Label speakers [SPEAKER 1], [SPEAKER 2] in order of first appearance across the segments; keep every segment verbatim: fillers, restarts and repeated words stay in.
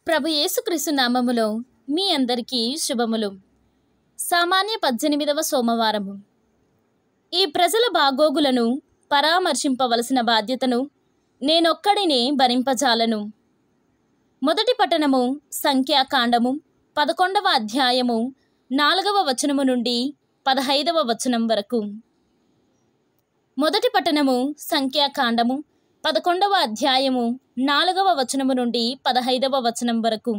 [SPEAKER 1] ప్రభు యేసుక్రీస్తు నామములో మీ అందరికీ శుభములు. సామాన్య పద్దెనిమిదవ సోమవారము. ఈ ప్రజల బాగోగులను పరామర్శింపవలసిన బాధ్యతను నేనొక్కడినే భరింపజాలను. మొదటి పట్టణము సంఖ్యాకాండము పదకొండవ అధ్యాయము నాలుగవ వచనము నుండి పదహైదవ వచనం వరకు. మొదటి పట్టణము సంఖ్యాకాండము పదకొండవ అధ్యాయము నాలుగవ వచనము నుండి పదహైదవ వచనం వరకు.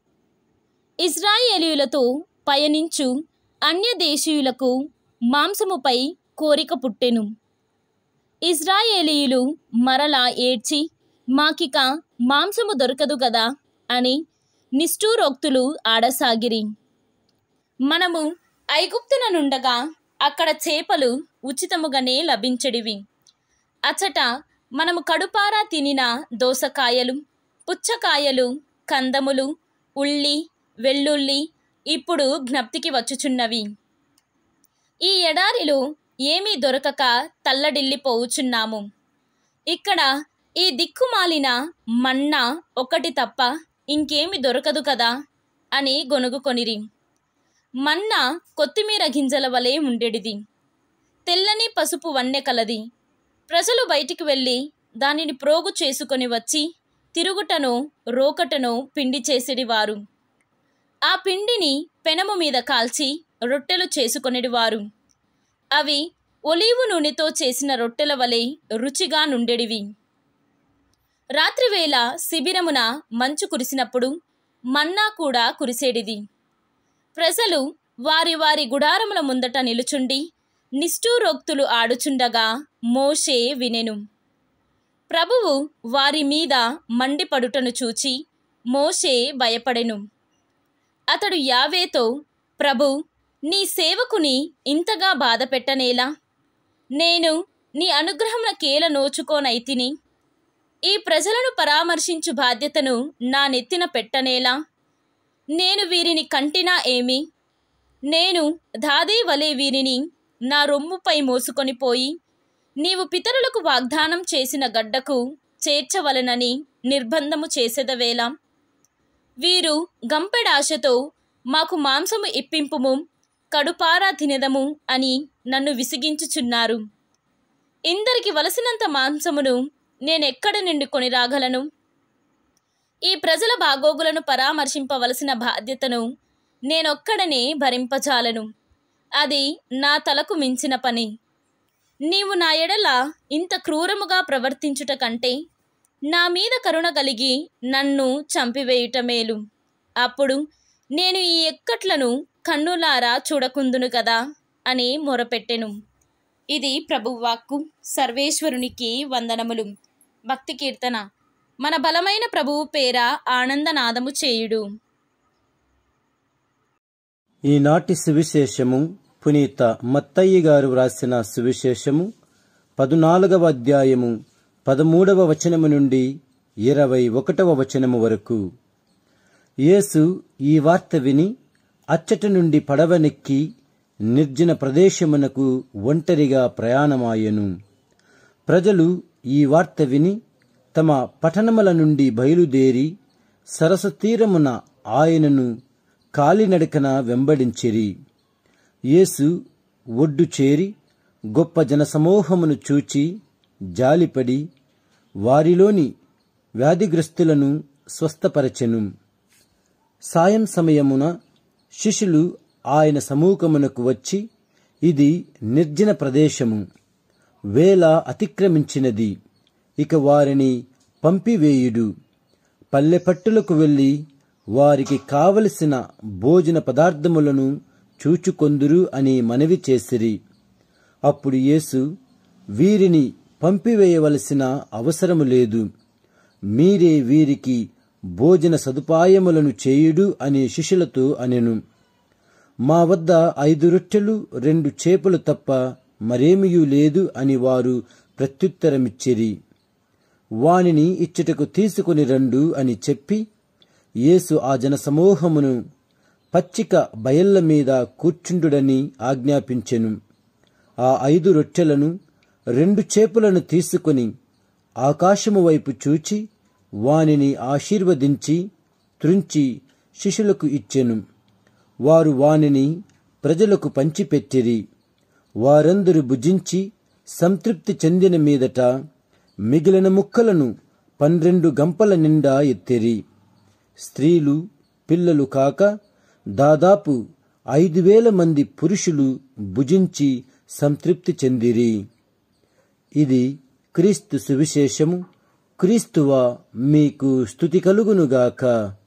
[SPEAKER 1] ఇజ్రాయేలీయులతో పయనించు అన్యదేశీయులకు మాంసముపై కోరిక పుట్టెను. ఇజ్రాయేలీయులు మరలా ఏడ్చి, మాకిక మాంసము దొరకదు గదా అని నిష్ఠూరోక్తులు ఆడసాగిరి. మనము ఐగుప్తున నుండగా అక్కడ చేపలు ఉచితముగానే లభించెడివి. అచట మనము కడుపారా తినిన దోసకాయలు, పుచ్చకాయలు, కందములు, ఉల్లి, వెల్లుల్లి ఇప్పుడు జ్ఞప్తికి వచ్చుచున్నవి. ఈ ఎడారిలో ఏమీ దొరకక తల్లడిల్లిపోవుచున్నాము. ఇక్కడ ఈ దిక్కుమాలిన మన్నా ఒకటి తప్ప ఇంకేమి దొరకదు కదా అని గొనుగుకొనిరి. మన్నా కొత్తిమీర గింజల వలె ఉండేడిది. తెల్లని పసుపు వన్నె కలది. ప్రజలు బయటికి వెళ్ళి దానిని ప్రోగు చేసుకొని వచ్చి తిరుగుటనో రోకటనో పిండి చేసేడివారు. ఆ పిండిని పెనము మీద కాల్చి రొట్టెలు చేసుకొనిడివారు. అవి ఒలీవు నూనెతో చేసిన రొట్టెల వలె రుచిగా నుండెడివి. రాత్రివేళ శిబిరమున మంచు కురిసినప్పుడు మన్నా కూడా కురిసేడిది. ప్రజలు వారి వారి గుడారముల ముందట నిలుచుండి నిష్ఠూరోక్తులు ఆడుచుండగా మోషే వినెను. ప్రభువు వారి మీద మండిపడుటను చూచి మోషే భయపడెను. అతడు యావేతో, ప్రభు, నీ సేవకుని ఇంతగా బాధ పెట్టనేలా? నేను నీ అనుగ్రహమునకేల నోచుకోనైతిని? ఈ ప్రజలను పరామర్శించు బాధ్యతను నా నెత్తిన పెట్టనేలా? నేను వీరిని కంటినా ఏమి? నేను దాదే వలె వీరిని నా రొమ్ముపై మోసుకొని పోయి నీవు పితరులకు వాగ్దానం చేసిన గడ్డకు చేర్చవలనని నిర్బంధము చేసేదవేళ? వీరు గంపెడాశతో మాకు మాంసము ఇప్పింపుము, కడుపారా తినెదము అని నన్ను విసిగించుచున్నారు. ఇందరికి వలసినంత మాంసమును నేనెక్కడి నుండి కొని రాగలను? ఈ ప్రజల బాగోగులను పరామర్శింపవలసిన బాధ్యతను నేనొక్కడనే భరింపజాలను. అది నా తలకు మించిన పని. నీవు నా ఎడల ఇంత క్రూరముగా ప్రవర్తించుట కంటే నా మీద కరుణ కలిగి నన్ను చంపివేయుట మేలు. అప్పుడు నేను ఈ ఎక్కట్లను కన్నులారా చూడకుందును కదా అని మొరపెట్టెను. ఇది ప్రభువాక్కు. సర్వేశ్వరునికి వందనములు. భక్తి కీర్తన. మన బలమైన ప్రభువు పేర ఆనందనాదము చేయుడు.
[SPEAKER 2] ఈనాటి సువిశేషము పునీత మత్తయ్య గారు వ్రాసిన సువిశేషము పదునాలుగవ అధ్యాయము పదమూడవ వచనము నుండి ఇరవై ఒకటవ వచనము వరకు. యేసు ఈ వార్త విని అచ్చట నుండి పడవనెక్కి నిర్జన ప్రదేశమునకు ఒంటరిగా ప్రయాణమాయెను. ప్రజలు ఈ వార్త విని తమ పట్టణముల నుండి బయలుదేరి సరస్సు తీరమున ఆయనను కాలినడకన వెంబడించిరి. యేసు ఒడ్డు చేరి గొప్ప జనసమూహమును చూచి జాలిపడి వారిలోని వ్యాధిగ్రస్తులను స్వస్థపరచెను. సాయం సమయమున శిష్యులు ఆయన సమూహమునకు వచ్చి, ఇది నిర్జన ప్రదేశము, వేళ అతిక్రమించినది, ఇక వారిని పంపివేయుడు, పల్లెపట్టులకు వెళ్ళి వారికి కావలసిన భోజన పదార్థములను చూచుకొందురు అని మనవి చేసిరి. అప్పుడు యేసు, వీరిని పంపివేయవలసిన అవసరము లేదు, మీరే వీరికి భోజన సదుపాయములను చేయుడు అని శిష్యులతో అనెను. మా వద్ద ఐదు రొట్టెలు రెండు చేపలు తప్ప మరేమియూ లేదు అని వారు ప్రత్యుత్తరమిచ్చిరి. వానిని ఇచ్చటకు తీసుకుని రండు అని చెప్పి యేసు ఆ జనసమూహమును పచ్చిక బయళ్ల మీద కూర్చుండుడని ఆజ్ఞాపించెను. ఆ ఐదు రొట్టెలను రెండు చేపలను తీసుకుని ఆకాశము వైపు చూచి వానిని ఆశీర్వదించి త్రుంచి శిష్యులకు ఇచ్చెను. వారు వానిని ప్రజలకు పంచిపెట్టిరి. వారందరూ భుజించి సంతృప్తి చెందిన మీదట మిగిలిన ముక్కలను పన్నెండు గంపల నిండా ఎత్తిరి. స్త్రీలు పిల్లలు కాక దాదాపు ఐదు వేల మంది పురుషులు భుజించి సంతృప్తి చెందిరి. ఇది క్రీస్తు సువిశేషము. క్రీస్తువా మీకు స్తుతి కలుగునుగాక.